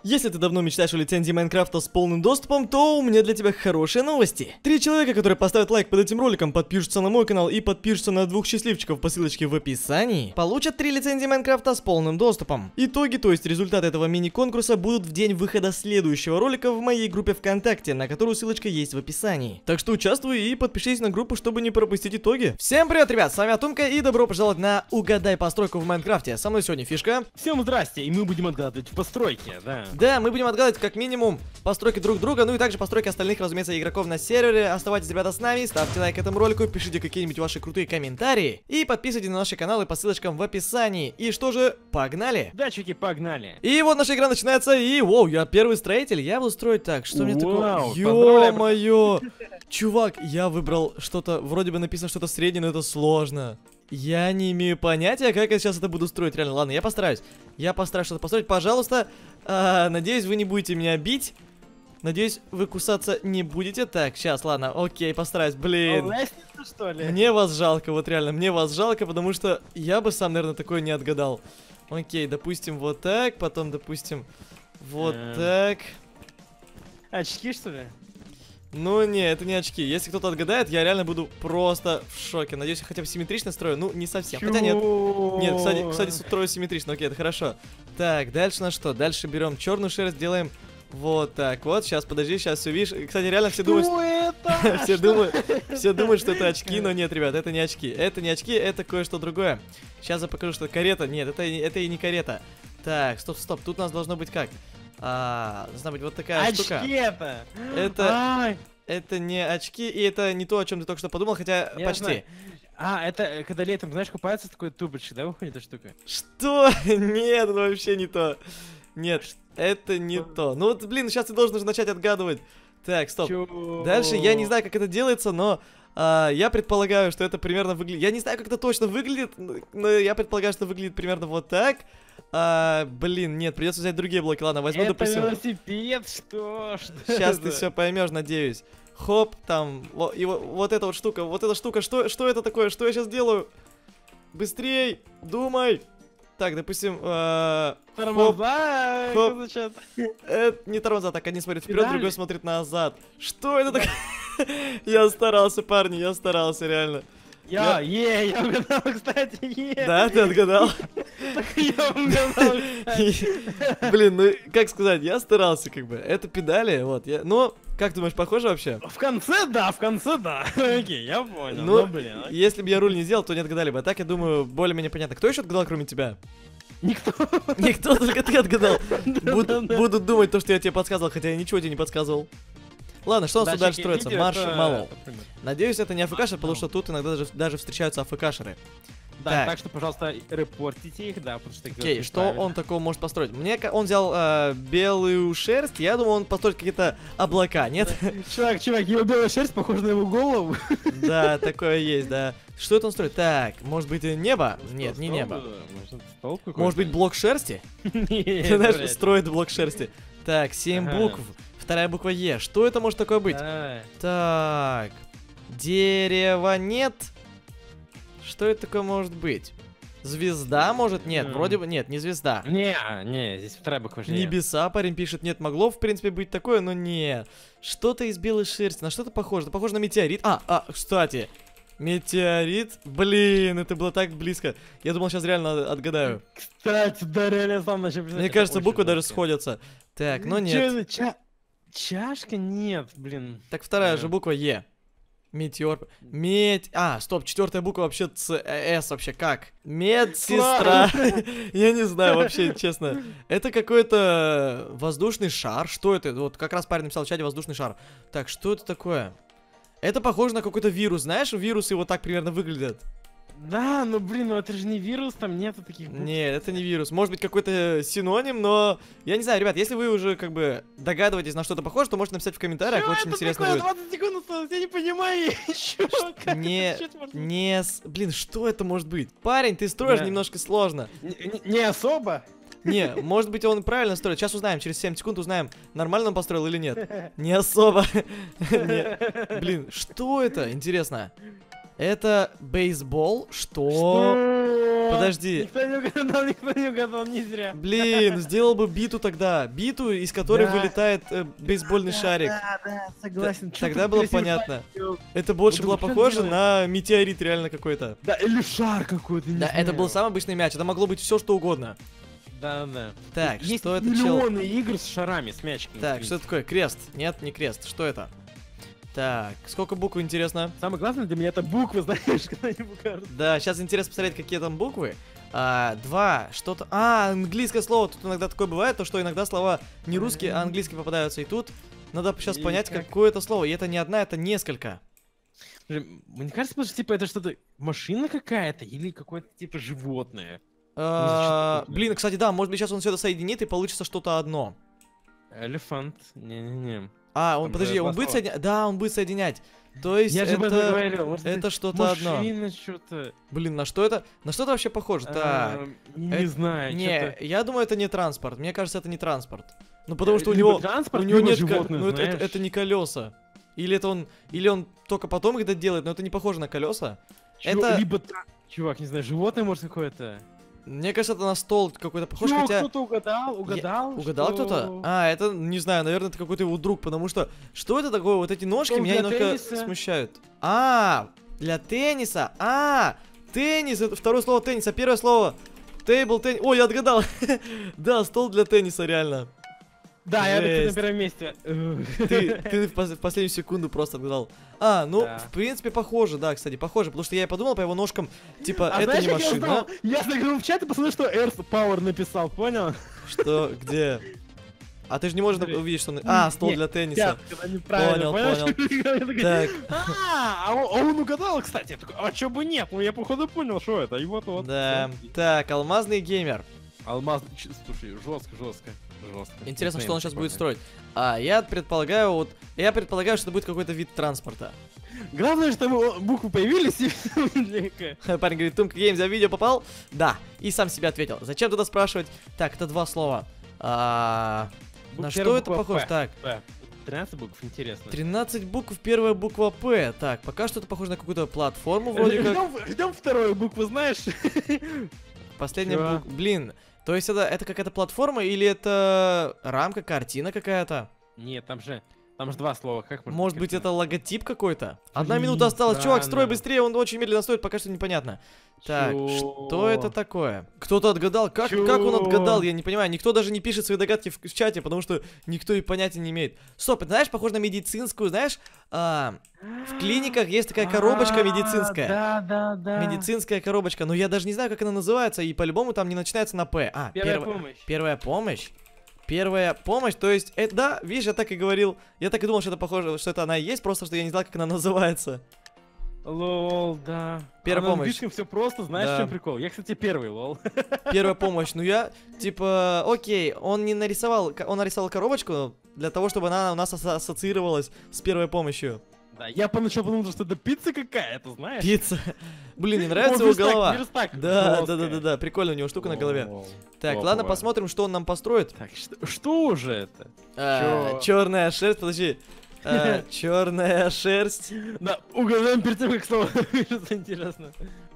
Если ты давно мечтаешь о лицензии Майнкрафта с полным доступом, то у меня для тебя хорошие новости. 3 человека, которые поставят лайк под этим роликом, подпишутся на мой канал и подпишутся на 2 счастливчиков по ссылочке в описании, получат 3 лицензии Майнкрафта с полным доступом. Итоги, то есть результаты этого мини-конкурса, будут в день выхода следующего ролика в моей группе ВКонтакте, на которую ссылочка есть в описании. Так что участвуй и подпишись на группу, чтобы не пропустить итоги. Всем привет, ребят, с вами Атумка и добро пожаловать на Угадай постройку в Майнкрафте. Со мной сегодня Фишка. Всем здрасте, и мы будем отгадывать постройки, да. Да, мы будем отгадывать как минимум постройки друг друга, ну и также постройки остальных, разумеется, игроков на сервере. Оставайтесь, ребята, с нами, ставьте лайк этому ролику, пишите какие-нибудь ваши крутые комментарии и подписывайтесь на наши каналы по ссылочкам в описании. И что же, погнали! Да, чуваки, погнали. И вот наша игра начинается, и воу, я первый строитель, я буду строить так, что мне такое? Вау, Ё-моё! Чувак, я выбрал что-то, вроде бы написано что-то среднее, но это сложно. Я не имею понятия, как я сейчас это буду строить, реально. Ладно, я постараюсь. Я постараюсь что-то построить, пожалуйста. Надеюсь, вы не будете меня бить. Надеюсь, вы кусаться не будете. Так, сейчас, ладно, окей, постараюсь. Блин. Лестница, что ли? Мне вас жалко, вот реально, мне вас жалко, потому что я бы сам, наверное, такое не отгадал. Окей, допустим, вот так, потом, допустим, вот так. Очки, что ли? Ну не, это не очки. Если кто-то отгадает, я реально буду просто в шоке. Надеюсь, я хотя бы симметрично строю. Ну, не совсем. Хотя нет. Нет, кстати, строю симметрично. Окей, это хорошо. Так, дальше на что? Дальше берем черную шерсть, делаем вот так вот. Сейчас, подожди, сейчас все видишь. Кстати, реально все думают... Все думают, что это очки, но нет, ребят, это не очки. Это не очки, это кое-что другое. Сейчас я покажу, что карета. Нет, это и не карета. Так, стоп. Тут у нас должно быть как? Должна быть вот такая штука. Очки-то! Это не очки, и это не то, о чем ты только что подумал, хотя Я почти. знаю. Это когда летом, знаешь, купается такой тубочек, да, выходит эта штука? Что? Нет, это вообще не то. Нет, это не то. Ну вот, блин, сейчас ты должен уже начать отгадывать. Так, стоп. Дальше я не знаю, как это делается, но я предполагаю, что это примерно выглядит... Я не знаю, как это точно выглядит, но я предполагаю, что выглядит примерно вот так. Блин, нет, придется взять другие блоки. Ладно, возьму, это допустим... велосипед, что? Сейчас ты все поймешь, надеюсь. Хоп, там, и вот эта вот штука, что это такое, что я сейчас делаю? Быстрей, думай. Так, допустим, тормоза, хоп. Это не тормоза, так, один смотрит вперед, другой смотрит назад. Что это такое? Я старался, парни, я старался, реально. Я угадал, кстати, Да, ты отгадал? Я угадал, Блин, ну, как сказать, я старался, как бы. Это педали, вот, ну, как думаешь, похоже вообще? В конце да. Окей, я понял. Ну, блин. если бы я руль не сделал, то не отгадали бы. А так, я думаю, более-менее понятно. Кто еще отгадал, кроме тебя? Никто. Никто, только ты отгадал. Будут думать то, что я тебе подсказывал, хотя я ничего тебе не подсказывал. Ладно, что у нас тут дальше строится? Маршмеллоу. Надеюсь, это не АФКшер, потому что тут иногда даже встречаются АФКшеры. Да, так что, пожалуйста, репортите их, да, потому что... Окей, что он такого может построить? Он взял белую шерсть, я думал, он построит какие-то облака, нет? Чувак, его белая шерсть похожа на его голову. Да, такое есть, да. Что это он строит? Так, может быть, небо? Нет, не небо. Может быть, блок шерсти? Ты знаешь, строит блок шерсти. Так, 7 букв. Вторая буква Е. Что это может такое быть? Так. Дерево нет. Что это такое может быть? Звезда, может? Нет, вроде бы нет, не звезда. Не, здесь вторая буква Ж. Небеса, парень пишет. Нет, могло, в принципе, быть такое, но нет. Что-то из белой шерсти. На что-то похоже. Это похоже на метеорит. Кстати. Метеорит? Блин, это было так близко. Я думал, сейчас реально отгадаю. Кстати, да, реально сам начал. Мне кажется, буквы даже сходятся. Так, но нет. Чашка? Нет, блин. Так, вторая же буква Е. Метеор. Стоп, четвертая буква вообще С вообще как? Медсестра. Я не знаю вообще, честно. Это какой-то воздушный шар. Что это? Вот как раз парень написал в чате воздушный шар. Так, что это такое? Это похоже на какой-то вирус. Знаешь, вирусы вот так примерно выглядят. Да, ну блин, это же не вирус, там нету таких букв. Нет, это не вирус. Может быть, какой-то синоним, но... Я не знаю, ребят, если вы уже как бы догадываетесь, на что-то похоже, то можете написать в комментариях. Чё очень это интересно такое? будет. 20 секунд осталось, я не понимаю еще. Блин, что это может быть? Парень, ты строишь немножко сложно. Не особо. Не, может быть, он правильно строит. Сейчас узнаем, через 7 секунд узнаем, нормально он построил или нет. Не особо. Блин, что это? Интересно. Это бейсбол? Что? Подожди. Никто не угадал, не зря. Блин, сделал бы биту тогда. Биту, из которой Да. вылетает бейсбольный шарик. Да, согласен. Чё Тогда ты было красиво понятно. сделал? Это больше Вот было он чё похоже делает? на метеорит реально какой-то. Да, или шар какой-то, не Да, это знаю. был самый обычный мяч. Это могло быть все что угодно. Да. Так, Есть что это, чел? миллионы игр с шарами, с мячиками. Так, что это такое? Крест? Нет, не крест. Что это? Так, сколько букв, интересно? Самое главное для меня это буквы, знаешь, когда-нибудь кажется. Да, сейчас интересно посмотреть, какие там буквы. Два, что-то... английское слово. Тут иногда такое бывает, то что иногда слова не русские, а английские попадаются. И тут надо сейчас И понять, как? какое это слово. И это не одна, это несколько. Мне кажется, что типа это что-то машина какая-то или какое-то типа животное. Блин, кстати, да, может быть, сейчас он все это соединит и получится что-то одно. Элефант. Не-не-не. Он, Там подожди, же он два будет слова. соединять? Да, он будет соединять. То есть Я же об этом это... говорил. Может, это что-то одно. машина, что-то. Блин, на что это? На что это вообще похоже? Так. Не знаю. Не, чё-то. я думаю, это не транспорт. Мне кажется, это не транспорт. Ну, потому что у Либо него... транспорт, У него либо нет... животное, Ну, это знаешь. не колеса. Или он только потом их это делает, но это не похоже на колеса. это- Либо... Чувак, не знаю, животное может какое-то. Мне кажется, это на стол какой-то похож, Чё, хотя... кто-то угадал? Угадал что- кто-то? Это, не знаю, наверное, это какой-то его друг, потому что... Что это такое? Вот эти ножки Стол меня для немножко тенниса. смущают. Для тенниса? Теннис, это второе слово тенниса, первое слово... Тейбл теннис... Ой, я отгадал! Да, стол для тенниса, реально. Да, я на Жесть. первом месте. Ты в последнюю секунду просто отгадал. Ну, Да. в принципе, похоже, да, кстати, похоже, потому что я и подумал по его ножкам, типа, А это знаешь, не как я машина. узнал? Я заглянул в чат и посмотрел, что Earth Power написал, понял? Что, где? А ты же не можешь Смотри. увидеть, что... стол Не, для тенниса. Чат, когда неправильно, Понял, понял? Я такой, Так, А он угадал, кстати. Я такой, а чё бы нет? Ну я походу понял, что это. И вот. да. всё. Так, алмазный геймер. Алмаз, слушай, жестко. Интересно, что он сейчас будет строить. Я предполагаю, что это будет какой-то вид транспорта. Главное, чтобы буквы появились и Парень говорит, Тумка Геймс, я в видео попал? Да. И сам себе ответил. Зачем туда спрашивать? Так, это два слова. На что это похоже? Так, 13 букв, интересно. 13 букв, первая буква П. Так, пока что это похоже на какую-то платформу вроде как. Ждем вторую букву, знаешь? Последняя Чё? буква. Блин, то есть это какая-то платформа или это рамка, картина какая-то? Нет, там же два слова. Как Может быть, это логотип какой-то? Одна Блин, минута осталась. Чувак, строй странно. быстрее, он очень медленно стоит, пока что непонятно. Так, что это такое? Кто-то отгадал? Как он отгадал? Я не понимаю. Никто даже не пишет свои догадки в чате, потому что никто и понятия не имеет. Стоп, это, знаешь, похоже на медицинскую, знаешь? В клиниках есть такая коробочка медицинская. Да. Медицинская коробочка, но я даже не знаю, как она называется, и по-любому там не начинается на П. Первая помощь. Первая помощь? Первая помощь, то есть, да, видишь, я так и говорил. Я так и думал, что это похоже, что это она и есть, просто что я не знал, как она называется. Лол, да. Первая На помощь. английском все просто, знаешь, Да. в чем прикол? Я, кстати, первый, лол. Первая помощь, ну я, типа, окей, он нарисовал коробочку для того, чтобы она у нас ассоциировалась с первой помощью. Да, я поначалу подумал, что это пицца какая-то, знаешь? Пицца. Блин, мне нравится О, его верстак, голова. верстак Да, жёсткая. прикольно, у него штука на голове. Лол. Так, Топово. ладно, посмотрим, что он нам построит. Так, что уже это? Чё? Черная шерсть, подожди. Черная шерсть. Да, угадаем перед тем, как слово пишется, интересно.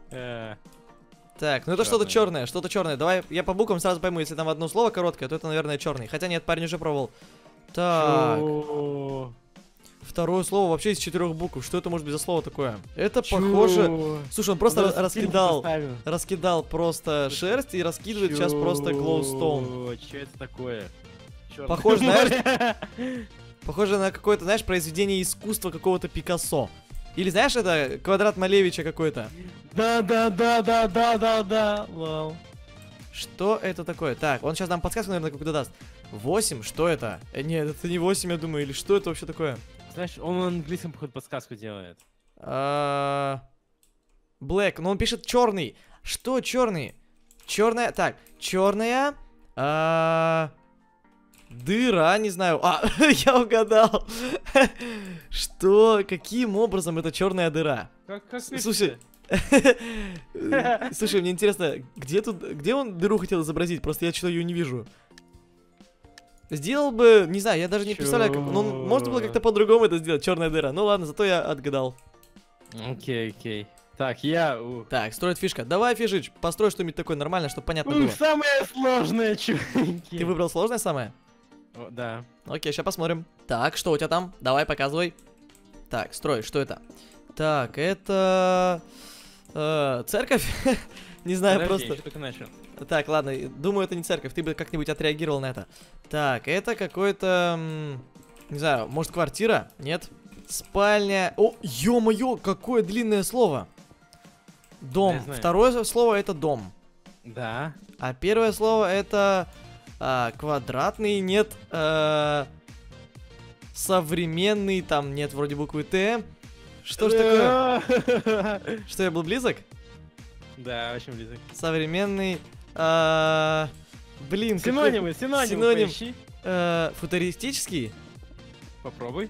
Так, ну это что-то черное, Давай я по буквам сразу пойму, если там одно слово короткое, то это, наверное, черный. Хотя нет, парень уже пробовал. Так, Чё? второе слово вообще из 4 букв. Что это может быть за слово такое? Это Чё? похоже. Слушай, он просто Надо раскидал. поставил. Раскидал просто шерсть и раскидывает сейчас просто глоустоун. Чё это такое? Чёрт. Похоже, знаешь, похоже на какое-то, знаешь, произведение искусства какого-то Пикассо. Или знаешь, это квадрат Малевича какой-то. Да. Вау. Что это такое? Так, он сейчас нам подсказку, наверное, какую-то даст. 8, что это? Нет, это не 8, я думаю, или что это вообще такое? Знаешь, он на английском, походу, подсказку делает. Black, но он пишет черный. Что черный? Черная, так, черная. Дыра, не знаю. Я угадал. Что? Каким образом это черная дыра? Как Слушай. Слушай, мне интересно, где он дыру хотел изобразить? Просто я что-то ее не вижу. Сделал бы, не знаю, я даже не представляю, как. Ну, можно было как-то по-другому это сделать, черная дыра. Ну ладно, зато я отгадал. Окей. Так, я... Так, строит фишка. Давай, Фишич, построй что-нибудь такое нормальное, чтобы понятно было. Самое сложное, чуваки. Ты выбрал сложное самое? Да. Окей, сейчас посмотрим. Так, что у тебя там? Давай, показывай. Так, строй, что это? Так, это... церковь? Не знаю, Подожди, просто... я только начал. Так, ладно, думаю, это не церковь, ты бы как-нибудь отреагировал на это. Так, это какой-то... не знаю, может, квартира? Нет. Спальня... О, ё-моё, какое длинное слово. Дом. Я знаю. Второе слово это дом. Да. А первое слово это... квадратный, нет. Современный, там нет вроде буквы Т. Что ж такое? Что, я был близок? Да, очень близок. Современный... блин, Синонимы, синоним. поищи. Футуристический? Попробуй.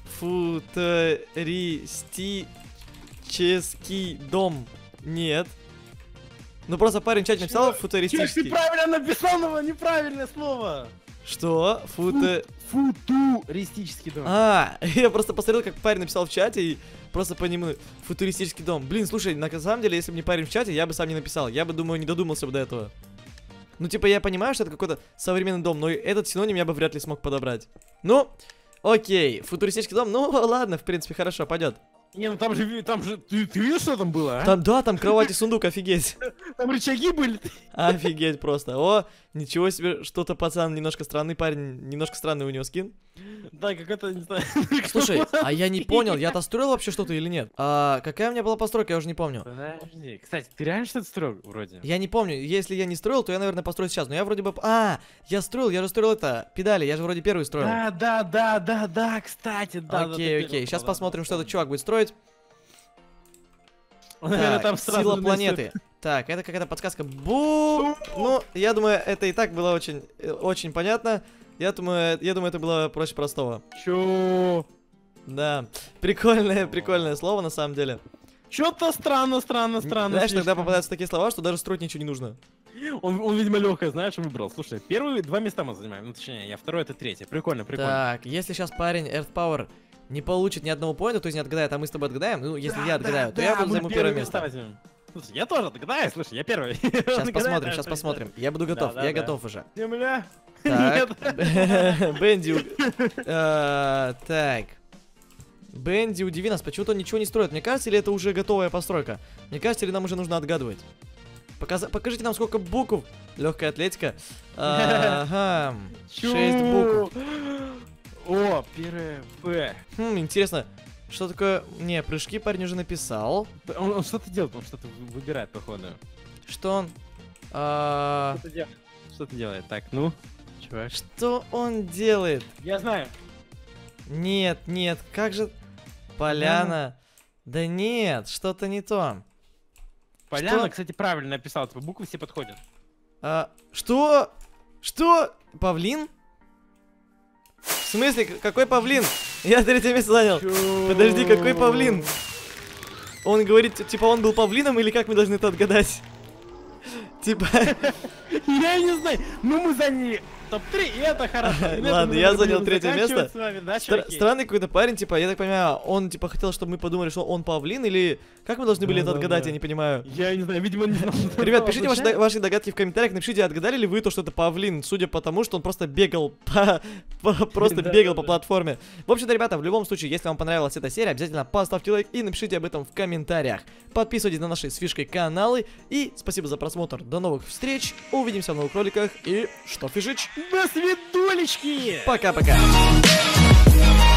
Футуристический дом. Нет. Ну просто парень в чате написал Чувак, ты футуристический. правильно написал, но неправильное слово. Что? Футуристический дом. Я просто посмотрел, как парень написал в чате и просто по нему футуристический дом. Блин, слушай, на самом деле, если бы не парень в чате, я бы сам не написал. Я бы, думаю, не додумался бы до этого. Ну, типа, я понимаю, что это какой-то современный дом, но этот синоним я бы вряд ли смог подобрать. Ну, окей, футуристический дом, ну, ладно, в принципе, хорошо, пойдет. Не, ну там же, ты видишь, что там было, а? Там, да, там кровать и сундук, офигеть. Там рычаги были. Офигеть просто. О, ничего себе, что-то пацан немножко странный парень, немножко странный у него скин. Да, какой-то, не знаю. Слушай, а я не понял, я-то строил вообще что-то или нет? Какая у меня была постройка, я уже не помню. Подожди, кстати, ты реально что-то строил вроде? Я не помню, если я не строил, то я, наверное, построю сейчас. Но я вроде бы... я строил, я же строил это, педали, я же вроде первый строил. Да, кстати, да. Окей, сейчас посмотрим, что этот чувак будет строить. Наверное, там Так, сразу сила же планеты. Так, это какая-то подсказка. Ну, я думаю, это и так было очень понятно. Я думаю, это было проще простого. Чё? Да, прикольное слово на самом деле. Чё-то странно. Знаешь, иногда попадаются такие слова, что даже строить ничего не нужно. Он, видимо, легкое, знаешь, выбрал. Слушай, первые 2 места мы занимаем. Ну, точнее, я второй, это третье. Прикольно. Так, если сейчас парень Earth Power не получит ни одного поинта, то есть не отгадает, а мы с тобой отгадаем, ну, если я отгадаю, то я буду займу первое место. Слушай, я тоже отгадаю, слушай, я первый. Сейчас посмотрим. Я буду готов, я готов уже. Земля. Так, Бенди, так. Бенди, удиви нас, почему-то он ничего не строит. Мне кажется, или это уже готовая постройка? Мне кажется, или нам уже нужно отгадывать? Покажите нам, сколько букв. Легкая атлетика. Ага. 6 букв. О, первое Б. Интересно, что такое... Не, прыжки парень уже написал. Он что-то делает, он что-то выбирает, походу. Что он... Что-то делает. Так, ну, чувак. Что он делает? Я знаю. Нет, как же... Поляна. Да нет, что-то не то. Поляна, Что? кстати, правильно написал, типа буквы все подходят. Что? Что? Павлин? В смысле, какой павлин? Я 3-е место занял. Подожди, какой павлин? Он говорит, типа, он был павлином, или как мы должны это отгадать? Типа... Я не знаю, ну мы заняли топ-3, и это хорошо. Ладно, я занял 3-е место. Да, Странный какой-то парень, типа, я так понимаю, он, типа, хотел, чтобы мы подумали, что он павлин, или... Как мы должны были это отгадать, я не понимаю. Я не знаю, видимо, не знал. Ребят, пишите ваши догадки в комментариях, напишите, отгадали ли вы то, что это павлин, судя по тому, что он просто бегал по платформе. В общем-то, ребята, в любом случае, если вам понравилась эта серия, обязательно поставьте лайк и напишите об этом в комментариях. Подписывайтесь на наши с фишкой каналы, и спасибо за просмотр, до новых встреч, увидимся в новых роликах, и что, Фишич? До свидулечки! Пока-пока!